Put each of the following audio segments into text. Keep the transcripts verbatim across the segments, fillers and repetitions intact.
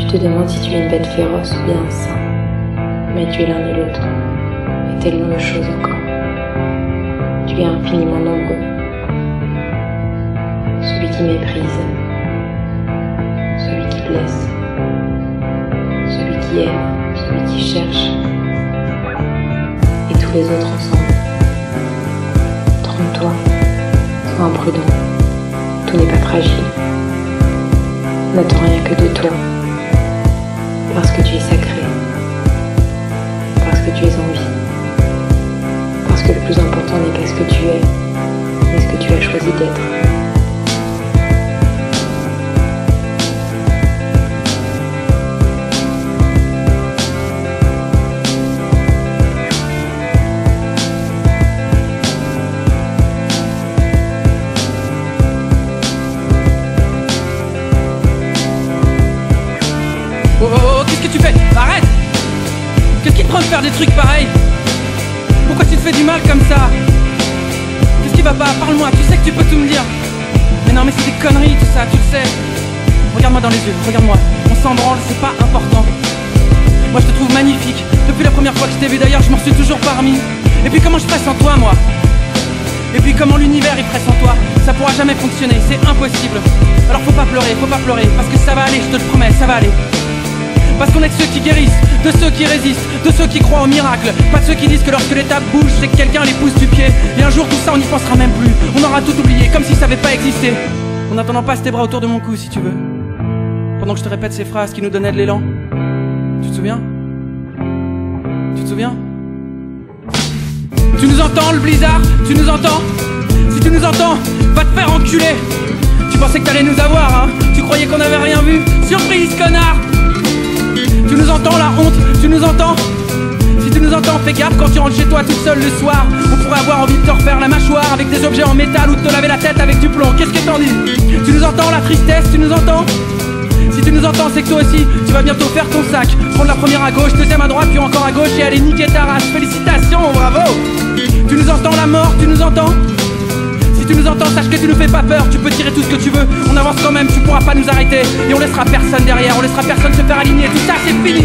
te demande si tu es une bête féroce ou bien un saint. Mais tu es l'un et l'autre, et tellement de choses encore. Tu es infiniment nombreux. Celui qui méprise, celui qui blesse, celui qui aime, celui qui cherche, et tous les autres ensemble. Trompe-toi, sois imprudent, tout n'est pas fragile. N'attends rien que de toi, parce que tu es sacré, parce que tu es en vie, parce que le plus important n'est pas ce que tu es, mais ce que tu as choisi d'être. Oh, oh, oh, qu'est-ce que tu fais? Arrête! Qu'est-ce qui te prend de faire des trucs pareils? Pourquoi tu te fais du mal comme ça? Qu'est-ce qui va pas? Parle-moi, tu sais que tu peux tout me dire. Mais non, mais c'est des conneries tout ça, tu le sais. Regarde-moi dans les yeux, regarde-moi. On s'en branle, c'est pas important. Moi je te trouve magnifique. Depuis la première fois que je t'ai vu d'ailleurs, je m'en suis toujours parmi. Et puis comment je ferais sans toi, moi? Et puis comment l'univers il ferait sans toi? Ça pourra jamais fonctionner, c'est impossible. Alors faut pas pleurer, faut pas pleurer, parce que ça va aller, je te le promets, ça va aller. Parce qu'on est de ceux qui guérissent, de ceux qui résistent, de ceux qui croient au miracle. Pas de ceux qui disent que lorsque l'étape bouge, c'est que quelqu'un les pousse du pied. Et un jour tout ça on n'y pensera même plus. On aura tout oublié, comme si ça n'avait pas existé. En attendant, passe tes bras autour de mon cou si tu veux, pendant que je te répète ces phrases qui nous donnaient de l'élan. Tu te souviens? Tu te souviens? Tu nous entends le blizzard? Tu nous entends? Si tu nous entends, va te faire enculer. Tu pensais que t'allais nous avoir, hein? Tu croyais qu'on avait rien vu? Surprise, connard! Tu nous entends la honte, tu nous entends? Si tu nous entends, fais gaffe quand tu rentres chez toi toute seule le soir. On pourrait avoir envie de te refaire la mâchoire avec des objets en métal ou de te laver la tête avec du plomb. Qu'est-ce que t'en dis? Tu nous entends la tristesse, tu nous entends? Si tu nous entends, c'est que toi aussi, tu vas bientôt faire ton sac. Prendre la première à gauche, deuxième à droite, puis encore à gauche et aller niquer ta race. Félicitations, bravo! Tu nous entends la mort, tu nous entends? Si tu nous entends, sache que tu nous fais pas peur, tu peux tirer tout ce que tu veux. On avance quand même, tu pourras pas nous arrêter. Et on laissera personne derrière, on laissera personne se faire aligner. Tout ça, c'est fini!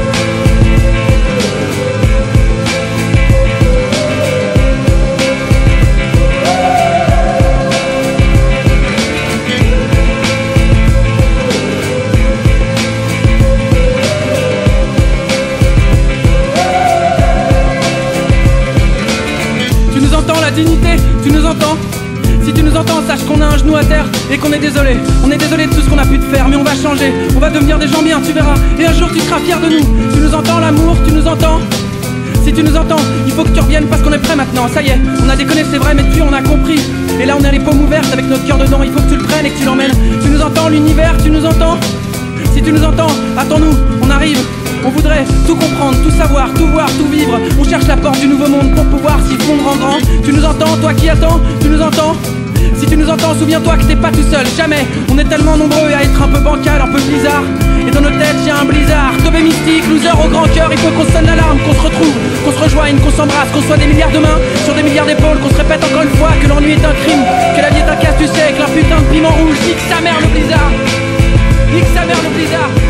Tu nous entends la dignité, tu nous entends? Si tu nous entends, sache qu'on a un genou à terre et qu'on est désolé. On est désolé de tout ce qu'on a pu te faire, mais on va changer. On va devenir des gens bien, tu verras. Et un jour tu seras fier de nous. Tu nous entends l'amour, tu nous entends? Si tu nous entends, il faut que tu reviennes parce qu'on est prêt maintenant. Ça y est, on a déconné, c'est vrai, mais depuis on a compris. Et là on a les paumes ouvertes avec notre cœur dedans. Il faut que tu le prennes et que tu l'emmènes. Tu nous entends l'univers, tu nous entends? Si tu nous entends, attends-nous, on arrive. On voudrait tout comprendre, tout savoir, tout voir, tout vivre. On cherche la porte du nouveau monde pour pouvoir s'y fondre en grand. Tu nous entends, toi qui attends? Tu nous entends? Si tu nous entends, souviens-toi que t'es pas tout seul, jamais. On est tellement nombreux à être un peu bancal, un peu bizarre. Et dans nos têtes y'a un blizzard. Tobé mystique, loser au grand cœur. Il faut qu'on sonne l'alarme, qu'on se retrouve, qu'on se rejoigne, qu'on s'embrasse, qu'on soit des milliards de mains sur des milliards d'épaules, qu'on se répète encore une fois que l'ennui est un crime, que la vie est un casse, tu sais, que leur putain de piment rouge. Nique sa mère le blizzard, nique sa mère le blizzard.